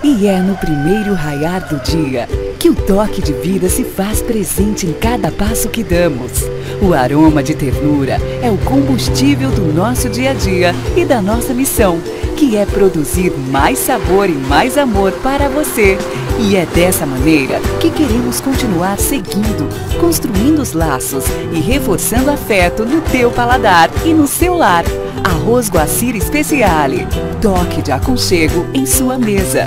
E é no primeiro raiar do dia que o toque de vida se faz presente em cada passo que damos. O aroma de ternura é o combustível do nosso dia a dia e da nossa missão, que é produzir mais sabor e mais amor para você. E é dessa maneira que queremos continuar seguindo, construindo os laços e reforçando afeto no teu paladar e no seu lar. Arroz Guacira Speciale, toque de aconchego em sua mesa.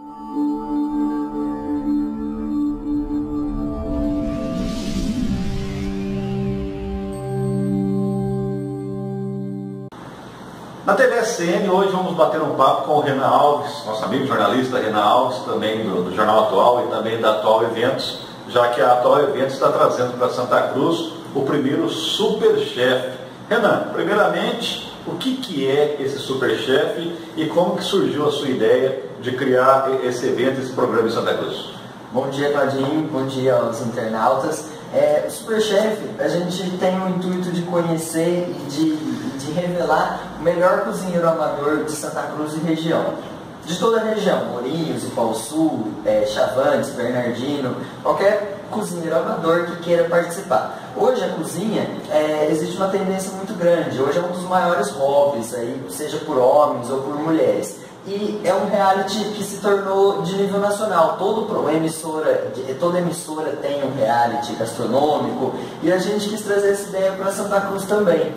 Na TV SCN, hoje vamos bater um papo com o Renan Alves, nosso amigo jornalista Renan Alves, também do Jornal Atual e também da Atual Eventos, já que a Atual Eventos está trazendo para Santa Cruz o primeiro Superchef. Renan, primeiramente, o que é esse Superchef e como que surgiu a sua ideia de criar esse evento, esse programa em Santa Cruz? Bom dia, Claudinho, bom dia aos internautas. O Superchef, a gente tem o intuito de conhecer e de revelar o melhor cozinheiro amador de Santa Cruz e região. De toda a região, Ourinhos, Ipaussu, Chavantes, Bernardino, qualquer cozinheiro amador que queira participar. Hoje a cozinha, existe uma tendência muito grande, hoje é um dos maiores hobbies, aí, seja por homens ou por mulheres. E é um reality que se tornou de nível nacional. Toda emissora tem um reality gastronômico e a gente quis trazer essa ideia para Santa Cruz também.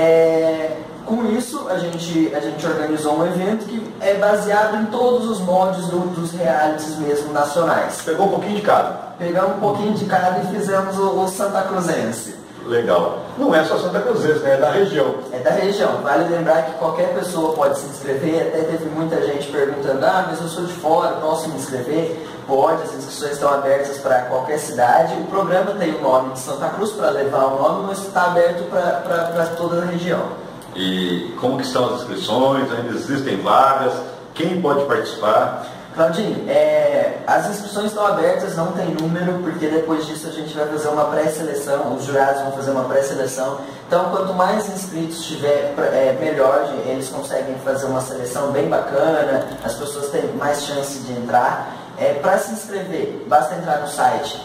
Com isso, a gente organizou um evento que é baseado em todos os moldes dos realities mesmo nacionais. Pegou um pouquinho de cada? Pegamos um pouquinho de cada e fizemos o Santa Cruzense. Legal. Não é só Santa Cruzense, né? É da região. É da região. Vale lembrar que qualquer pessoa pode se inscrever. Até teve muita gente perguntando, mas eu sou de fora, posso me inscrever? Pode, as inscrições estão abertas para qualquer cidade. O programa tem o nome de Santa Cruz para levar o nome, mas está aberto para toda a região. E como que estão as inscrições? Ainda existem vagas? Quem pode participar? Claudinho, as inscrições estão abertas, não tem número, porque depois disso a gente vai fazer uma pré-seleção, os jurados vão fazer uma pré-seleção. Então, quanto mais inscritos tiver, melhor, eles conseguem fazer uma seleção bem bacana, as pessoas têm mais chance de entrar. Para se inscrever, basta entrar no site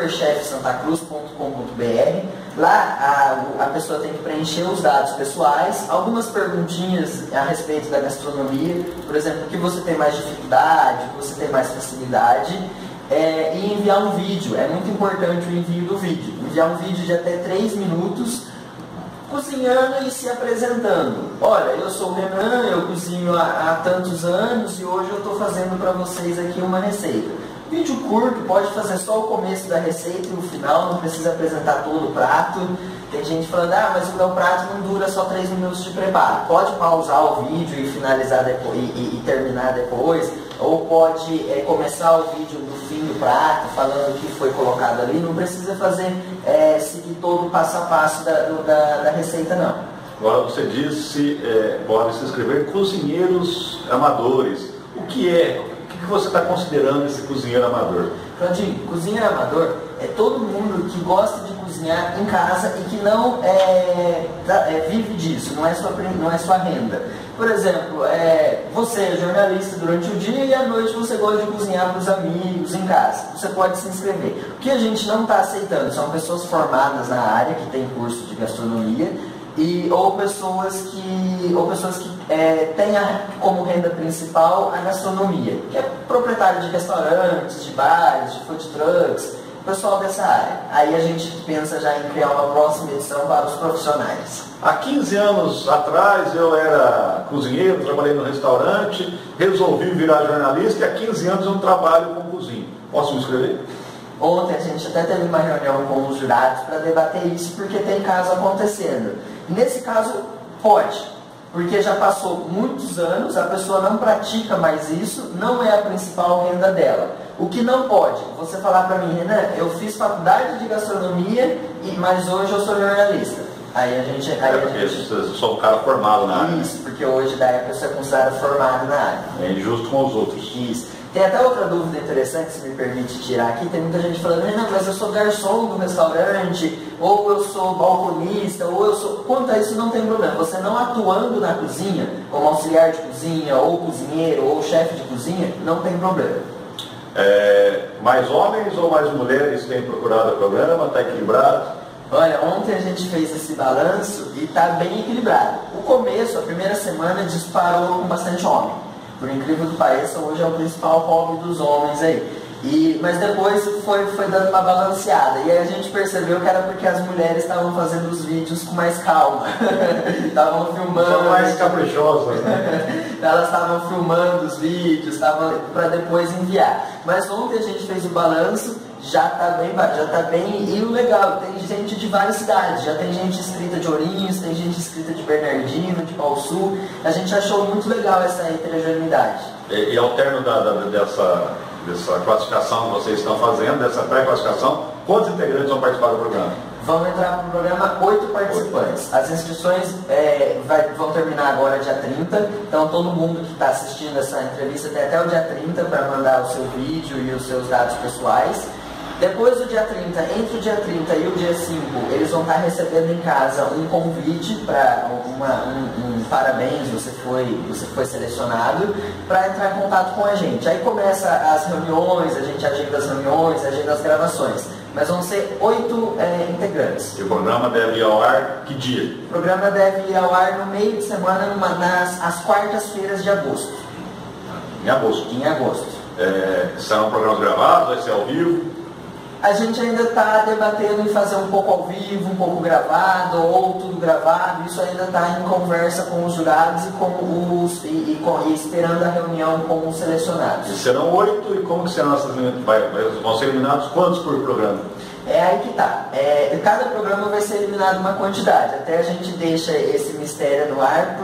superchefsantacruz.com.br. Lá a pessoa tem que preencher os dados pessoais, algumas perguntinhas a respeito da gastronomia, por exemplo, o que você tem mais dificuldade, o que você tem mais facilidade, e enviar um vídeo. É muito importante o envio do vídeo. Enviar um vídeo de até 3 minutos, cozinhando e se apresentando. Olha, eu sou o Renan, eu cozinho há tantos anos e hoje eu estou fazendo para vocês aqui uma receita. Vídeo curto, pode fazer só o começo da receita e o final, não precisa apresentar todo o prato. Tem gente falando, mas o meu prato não dura só 3 minutos de preparo. Pode pausar o vídeo e finalizar depois, e terminar depois, ou pode começar o vídeo do fim do prato, falando o que foi colocado ali. Não precisa seguir todo o passo a passo da receita, não. Agora você disse, pode se inscrever cozinheiros amadores. O que você está considerando esse cozinheiro amador? Claudinho, cozinheiro amador é todo mundo que gosta de cozinhar em casa e que não vive disso, não é sua renda. Por exemplo, você é jornalista durante o dia e à noite você gosta de cozinhar para os amigos em casa. Você pode se inscrever. O que a gente não está aceitando são pessoas formadas na área, que têm curso de gastronomia, ou pessoas que tenham como renda principal a gastronomia, que é proprietário de restaurantes, de bares, de food trucks, pessoal dessa área. Aí a gente pensa já em criar uma próxima edição para os profissionais. Há 15 anos atrás eu era cozinheiro, trabalhei no restaurante, resolvi virar jornalista e há 15 anos eu trabalho com cozinha. Posso me inscrever? Ontem a gente até teve uma reunião com os jurados para debater isso, porque tem caso acontecendo. Nesse caso, pode, porque já passou muitos anos, a pessoa não pratica mais isso, não é a principal renda dela. O que não pode, você falar para mim, Renan, eu fiz faculdade de gastronomia, mas hoje eu sou jornalista. Aí a gente... Eu sou um cara formado na área. Isso, porque hoje daí a pessoa é considerada formada na área. É injusto com os outros. Isso. Tem até outra dúvida interessante, se me permite tirar aqui. Tem muita gente falando, não, mas eu sou garçom do restaurante, ou eu sou balconista, ou eu sou... Quanto a isso não tem problema. Você não atuando na cozinha, como auxiliar de cozinha, ou cozinheiro, ou chefe de cozinha, não tem problema. Mais homens ou mais mulheres têm procurado o programa? Está equilibrado? Olha, ontem a gente fez esse balanço e está bem equilibrado. O começo, a primeira semana, disparou com bastante homem. Por incrível que pareça, hoje é o principal hobby dos homens aí. Mas depois foi dando uma balanceada. E aí a gente percebeu que era porque as mulheres estavam fazendo os vídeos com mais calma. Estavam filmando. São mais caprichosas, né? Elas estavam filmando os vídeos, para depois enviar. Mas ontem a gente fez o balanço, já está bem, e o legal, tem gente de várias cidades, já tem gente inscrita de Ourinhos, tem gente inscrita de Bernardino, de Pau Sul. A gente achou muito legal essa heterogeneidade. E ao término dessa classificação que vocês estão fazendo, dessa pré-classificação, quantos integrantes vão participar do programa? Vão entrar no programa 8 participantes. As inscrições vão terminar agora dia 30, então todo mundo que está assistindo essa entrevista tem até o dia 30 para mandar o seu vídeo e os seus dados pessoais. Depois do dia 30, entre o dia 30 e o dia 5, eles vão estar recebendo em casa um convite para um parabéns, você foi selecionado, para entrar em contato com a gente. Aí começa as reuniões, a gente agenda as reuniões, agenda as gravações. Mas vão ser 8 integrantes. E o programa deve ir ao ar que dia? O programa deve ir ao ar no meio de semana, nas quartas-feiras de agosto. Em agosto? Em agosto. Serão programas gravados, vai ser ao vivo? A gente ainda está debatendo em fazer um pouco ao vivo, um pouco gravado, ou tudo gravado. Isso ainda está em conversa com os jurados e esperando a reunião com os selecionados. E serão 8, e como que serão essas eliminadas? Vão ser eliminados quantos por programa? É aí que tá. Cada programa vai ser eliminado uma quantidade. Até a gente deixa esse mistério no ar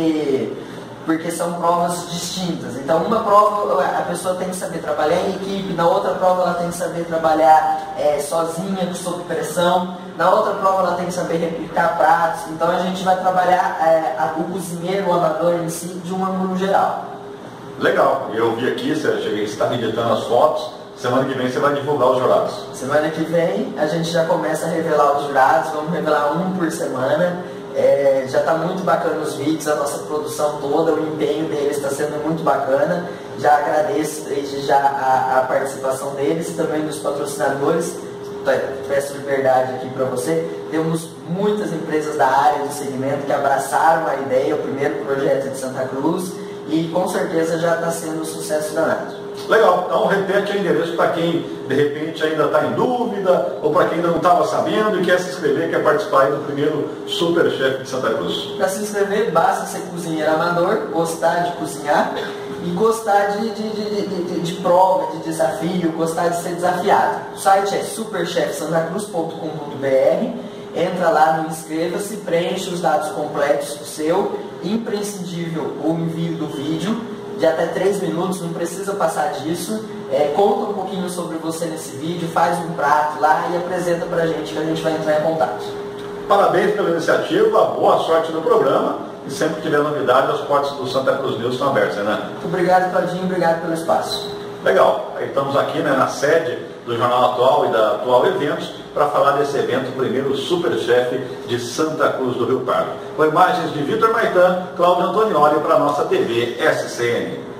porque são provas distintas. Então, uma prova a pessoa tem que saber trabalhar em equipe, na outra prova ela tem que saber trabalhar sozinha, sob pressão, na outra prova ela tem que saber replicar pratos. Então, a gente vai trabalhar o cozinheiro, o amador em si, de um ângulo geral. Legal. Eu vi aqui, você está editando as fotos. Semana que vem você vai divulgar os jurados. Semana que vem a gente já começa a revelar os jurados, vamos revelar um por semana. Já está muito bacana os vídeos, a nossa produção toda, o empenho deles está sendo muito bacana. Já agradeço desde já a participação deles e também dos patrocinadores. Peço liberdade aqui para você. Temos muitas empresas da área do segmento que abraçaram a ideia, o primeiro projeto de Santa Cruz, e com certeza já está sendo um sucesso danado. Legal, então repete o endereço para quem de repente ainda está em dúvida ou para quem ainda não estava sabendo e quer se inscrever, quer participar aí do primeiro Superchef de Santa Cruz. Para se inscrever basta ser cozinheiro amador, gostar de cozinhar e gostar de prova, de desafio, gostar de ser desafiado. O site é superchefsantacruz.com.br. Entra lá no inscreva-se, preenche os dados completos do seu, imprescindível o envio do vídeo de até 3 minutos, não precisa passar disso. Conta um pouquinho sobre você nesse vídeo, faz um prato lá e apresenta pra gente que a gente vai entrar em contato. Parabéns pela iniciativa, boa sorte no programa e sempre que tiver novidade, as portas do Santa Cruz News estão abertas, né? Muito obrigado, Claudinho, obrigado pelo espaço. Legal, aí estamos aqui na sede do Jornal Atual e da Atual Eventos para falar desse evento, o primeiro Superchef de Santa Cruz do Rio Pardo. Com imagens de Vitor Maitã, Cláudio Antonioli para a nossa TV SCN.